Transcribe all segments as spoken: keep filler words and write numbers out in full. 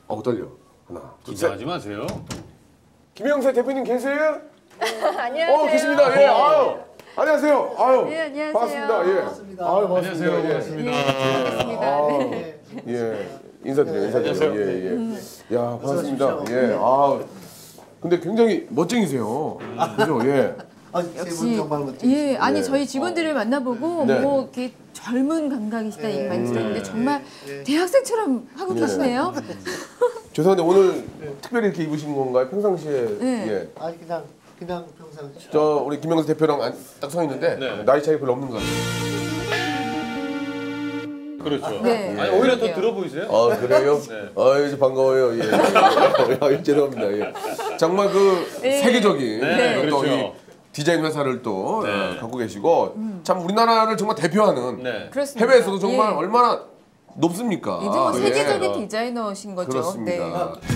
어 떨려. 하나, 둘, 셋. 긴장하지 마세요. 김영세 대표님 계세요? 안녕하세요. 어 계십니다. 예. 아유. 안녕하세요. 아유. 네, 안녕하세요. 반갑습니다. 예. 반갑습니다. 아유, 반갑습니다. 안녕하세요. 예. 반갑습니다. 네, 반갑습니다. 네. 예. 인사드려요. 인사드려요. 예, 예. 음. 야, 반갑습니다. 예. 아. 근데 굉장히 멋쟁이세요. 그죠? 예. 아, 역시 정말 멋지시죠. 예 아니 네. 저희 직원들을 만나보고 네. 뭐 이렇게 젊은 감각이시다 네. 이 많이 들었는데 네. 정말 네. 대학생처럼 하고 네. 계시네요. 죄송한데 오늘 특별히 이렇게 입으신 건가요? 평상시에 네. 예. 아니 그냥 그냥 평상시. 저 우리 김영세 대표랑 딱 서 있는데 네. 나이 차이 별로 없는 것 같아요. 그렇죠. 네. 아니 오히려 더 그러게요. 들어 보이세요? 아 그래요? 네. 아 이제 반가워요. 예. 아, 죄송합니다. 예. 정말 그 네. 세계적인 네, 또 그렇죠. 이 디자인 회사를 또 네. 어, 갖고 계시고 참 우리나라를 정말 대표하는 네. 그렇습니다. 해외에서도 정말 예. 얼마나 높습니까? 이제 뭐 예. 세계적인 디자이너신 거죠. 그렇습니다. 네.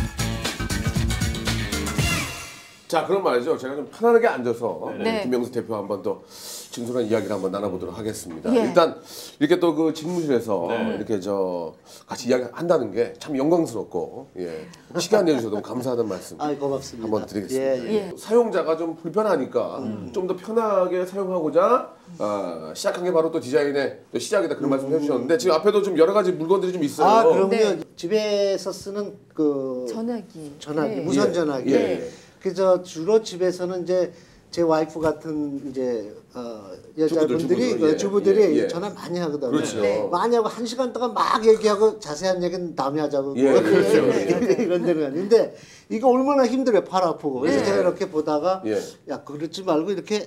자 그럼 말이죠. 제가 좀 편안하게 앉아서 네. 김영수 대표 한번 또 진솔한 이야기를 한번 나눠보도록 하겠습니다. 예. 일단 이렇게 또 그 직무실에서 네. 이렇게 저 같이 이야기한다는 게 참 영광스럽고 예. 시간 내주셔서 너무 감사하다는 말씀 아, 고맙습니다. 한번 드리겠습니다. 예, 예. 예. 사용자가 좀 불편하니까 좀 더 편하게 사용하고자 어, 시작한 게 바로 또 디자인의 또 시작이다 그런 말씀 해주셨는데 지금 앞에도 좀 여러 가지 물건들이 좀 있어요. 아, 그럼요. 네. 집에서 쓰는 그 전화기. 전화기, 네. 무선 예. 전화기. 예, 예. 그래서 주로 집에서는 이제 제 와이프 같은 이제 어, 여자분들이 주부들, 그 예, 주부들이 예, 예. 전화 많이 하거든요. 그렇죠. 네. 많이 하고 한 시간 동안 막 얘기하고 자세한 얘기는 다음에 하자고. 예, 뭐 그렇죠. 이런 데는 아닌데 이거 얼마나 힘들어요. 팔 아프고. 그래서 네. 제가 이렇게 보다가 예. 야 그러지 말고 이렇게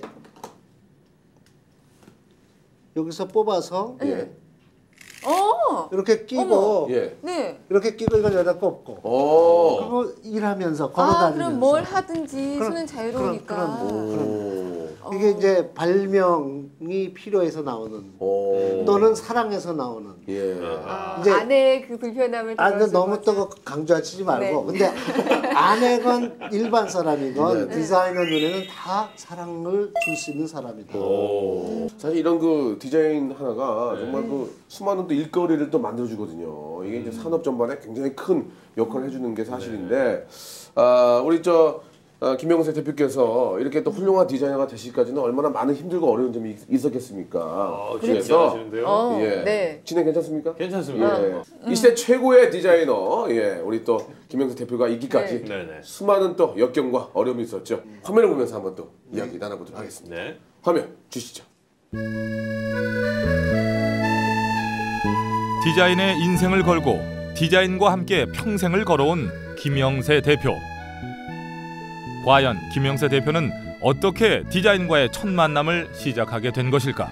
여기서 뽑아서 예. 어. 이렇게 끼고 어머. 예. 네. 이렇게 끼고 이걸 여기다 꽂고 오. 그리고 일하면서 아 걸어다니면서 그럼 뭘 하든지 그럼, 손은 자유로우니까. 그럼, 그럼. 오. 이게 이제 발명이 필요해서 나오는 오. 또는 사랑해서 나오는 예. 아, 이제- 아내의 그 불편함을 아, 근데 덜어주는 너무 거죠. 또 강조하지 말고 네. 근데 아내건 일반 사람이건 네. 디자이너 눈에는 다 사랑을 줄 수 있는 사람이다. 오. 사실 이런 그 디자인 하나가 네. 정말 그 수많은 또 일거리를 또 만들어주거든요. 이게 이제 산업 전반에 굉장히 큰 역할을 해주는 게 사실인데, 아 우리 저 아, 김영세 대표께서 이렇게 또 훌륭한 디자이너가 되시기까지는 얼마나 많은 힘들고 어려운 점이 있- 있었겠습니까? 아, 그래서 기대하시는데요. 어, 예. 네. 진행 괜찮습니까? 괜찮습니다. 예. 이 시대 최고의 디자이너, 예, 우리 또 김영세 대표가 있기까지 네. 네네. 수많은 또 역경과 어려움이 있었죠. 화면을 보면서 한번 또 이야기 나눠보도록 하겠습니다. 네. 화면 주시죠. 디자인에 인생을 걸고 디자인과 함께 평생을 걸어온 김영세 대표. 과연 김영세 대표는 어떻게 디자인과의 첫 만남을 시작하게 된 것일까?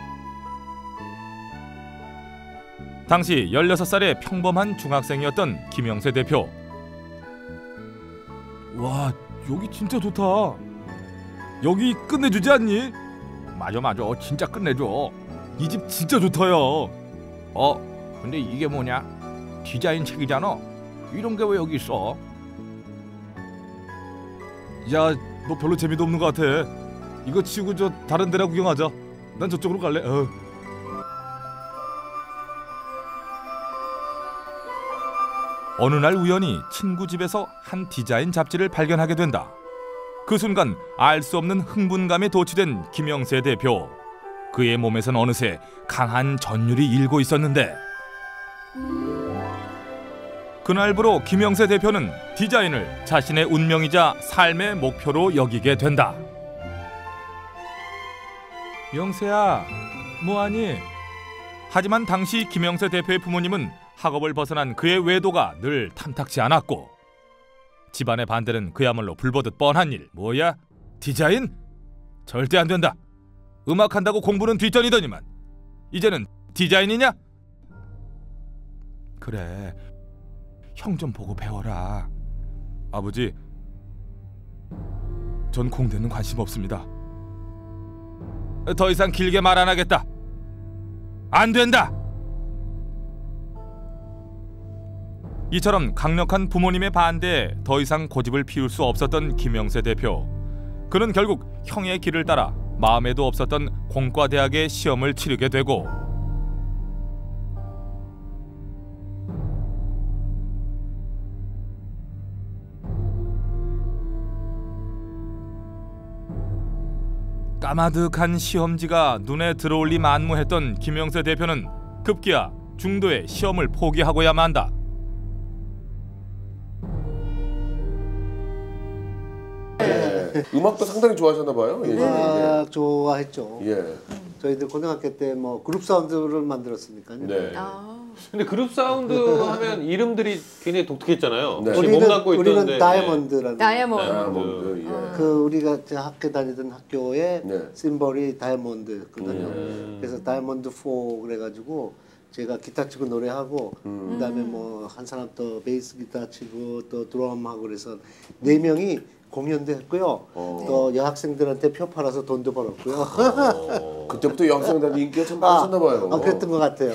당시 열여섯 살의 평범한 중학생이었던 김영세 대표. 와, 여기 진짜 좋다. 여기 끝내주지 않니? 맞아 맞아, 진짜 끝내줘. 이 집 진짜 좋다요. 어, 근데 이게 뭐냐? 디자인 책이잖아. 이런 게 왜 여기 있어? 야, 너 별로 재미도 없는 것 같아. 이거 치우고 저 다른 데나 구경하자. 난 저쪽으로 갈래. 어. 어느 날 우연히 친구 집에서 한 디자인 잡지를 발견하게 된다. 그 순간 알 수 없는 흥분감에 도취된 김영세 대표. 그의 몸에선 어느새 강한 전율이 일고 있었는데, 그날부로 김영세 대표는 디자인을 자신의 운명이자 삶의 목표로 여기게 된다. 영세야, 뭐하니? 하지만 당시 김영세 대표의 부모님은 학업을 벗어난 그의 외도가 늘 탐탁지 않았고, 집안의 반대는 그야말로 불보듯 뻔한 일. 뭐야? 디자인? 절대 안 된다. 음악한다고 공부는 뒷전이더니만 이제는 디자인이냐? 그래, 형 좀 보고 배워라. 아버지, 전 공대는 관심 없습니다. 더 이상 길게 말 안 하겠다. 안 된다. 이처럼 강력한 부모님의 반대에 더 이상 고집을 피울 수 없었던 김영세 대표. 그는 결국 형의 길을 따라 마음에도 없었던 공과대학의 시험을 치르게 되고, 까마득한 시험지가 눈에 들어올리 만무했던 김영세 대표는 급기야 중도에 시험을 포기하고야 만다. 음악도 상당히 좋아하셨나 봐요. 예, 음악 좋아했죠. 예. 저희들 고등학교 때 뭐 그룹 사운드를 만들었으니까요. 네. 아. 근데 그룹 사운드 하면 이름들이 굉장히 독특했잖아요. 네. 혹시 우리는 몸담고 우리는 있던데. 다이아몬드라는. 다이아몬드. 다이아몬드. 예. 그 우리가 이제 학교 다니던 학교에 네. 심벌이 다이아몬드였거든요. 음. 그래서 다이아몬드 사 그래가지고 제가 기타 치고 노래하고 음. 그다음에 뭐 한 사람 또 베이스 기타 치고 또 드럼하고 그래서 네 명이 공연도 했고요. 어. 또 여학생들한테 표 팔아서 돈도 벌었고요. 어. 그때부터 여학생들한테 인기가 참 많으셨나 봐요. 아, 그랬던 것 같아요.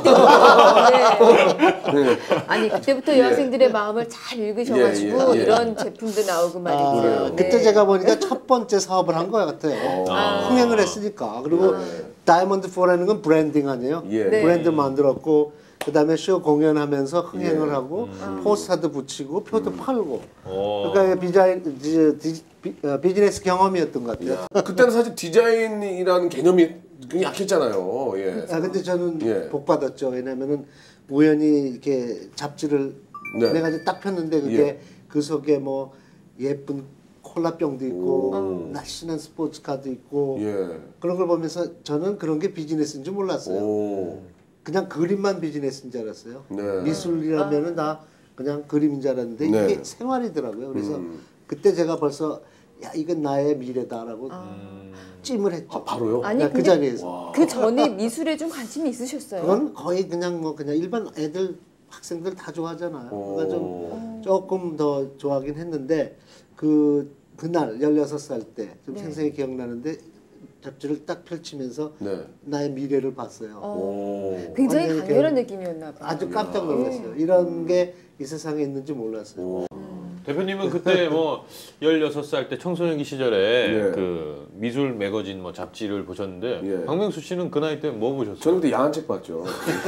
네. 아니 그때부터 여학생들의 마음을 잘 읽으셔가지고 예, 예, 예. 이런 제품도 나오고 말이죠. 아, 그래요. 그때 네. 제가 보니까 첫 번째 사업을 한 것 같아요. 아. 흥행을 했으니까. 그리고 다이아몬드 사라는 건 브랜딩 아니에요? 예. 네. 브랜드 만들었고 그다음에 쇼 공연하면서 흥행을 예. 하고 음. 포스터도 붙이고 표도 팔고 어. 그러니까 비자인, 지- 디- 비, 어, 비즈니스 경험이었던 것 같아요. 그때는 사실 디자인이라는 개념이 굉장히 약했잖아요. 예. 아 근데 저는 예. 복 받았죠. 왜냐면은 우연히 이렇게 잡지를 네. 내가 이제 딱 폈는데 그게 예. 그 속에 뭐 예쁜 콜라병도 있고 오. 날씬한 스포츠카도 있고 예. 그런 걸 보면서 저는 그런 게 비즈니스인 줄 몰랐어요. 오. 그냥 그림만 비즈니스인 줄 알았어요. 네. 미술이라면은 다 그냥 그림인 줄 알았는데 네. 이게 생활이더라고요. 그래서 음. 그때 제가 벌써 야 이건 나의 미래다라고 찜을 했죠. 아, 바로요? 아니, 그냥 그 근데 자리에서. 그 전에 미술에 좀 관심이 있으셨어요? 그건 거의 그냥 뭐 그냥 일반 애들 학생들 다 좋아하잖아요. 그러니까 좀 오. 조금 더 좋아하긴 했는데 그 그날 열여섯 살 때 좀 네. 생생히 기억나는데 잡지를 딱 펼치면서 네. 나의 미래를 봤어요. 어. 오. 굉장히 완전히 강렬한 느낌이었나 봐요. 아주 깜짝 놀랐어요. 이런 게 이 세상에 있는지 몰랐어요. 오. 대표님은 그때 뭐 열여섯 살 때 청소년기 시절에 네. 그 미술 매거진 뭐 잡지를 보셨는데 예. 박명수 씨는 그 나이 때 뭐 보셨어요? 저는 그때 야한 책 봤죠.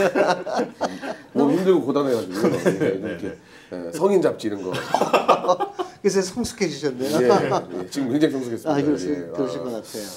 너무 힘들고 고단해가지고 네, 이렇게 예, 성인 잡지 이런 거. 그래서 성숙해지셨네요. 예, 예. 지금 굉장히 성숙했습니다. 아, 그러시, 예. 그러신 아. 것 같아요.